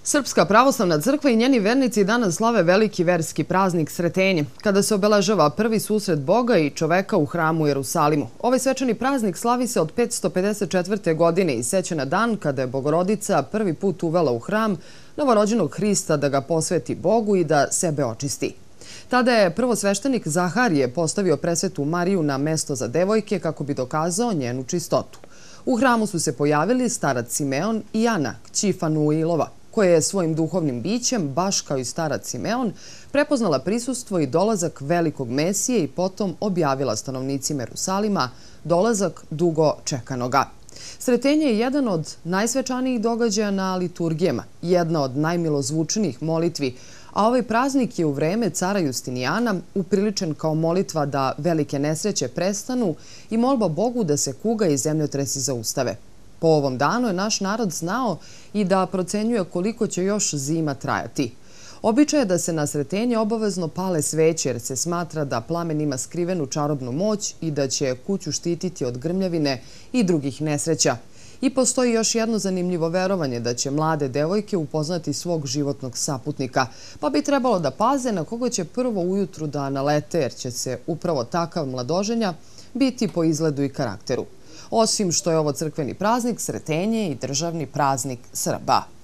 Srpska pravoslavna crkva i njeni vernici danas slave veliki verski praznik Sretenje, kada se obeležava prvi susret Boga i čoveka u hramu u Jerusalimu. Ovaj svečani praznik slavi se od 554. godine i seća na dan kada je Bogorodica prvi put uvela u hram novorođenog Hrista da ga posveti Bogu i da sebe očisti. Tada je prvosveštenik Zaharije postavio presvetu Mariju na mesto za devojke kako bi dokazao njenu čistotu. U hramu su se pojavili starac Simeon i Ana, kći Fanuilova, koja je svojim duhovnim bićem, baš kao i starac Simeon, prepoznala prisustvo i dolazak velikog Mesije i potom objavila stanovnicima Jerusalima dolazak dugo čekanoga. Sretenje je jedan od najsvečanijih događaja na liturgijama, jedna od najmilozvučnijih molitvi, a ovaj praznik je u vreme cara Justinijana upriličen kao molitva da velike nesreće prestanu i molba Bogu da se kuga i zemljotresi zaustave. Po ovom danu je naš narod znao i da procenjuje koliko će još zima trajati. Običaj je da se na Sretenje obavezno pale sveće jer se smatra da plamen ima skrivenu čarobnu moć i da će kuću štititi od grmljavine i drugih nesreća. I postoji još jedno zanimljivo verovanje da će mlade devojke upoznati svog životnog saputnika, pa bi trebalo da paze na koga će prvo ujutru da nalete jer će se upravo takav mladoženja biti po izgledu i karakteru. Osim što je ovo crkveni praznik, Sretenje je i državni praznik Srba.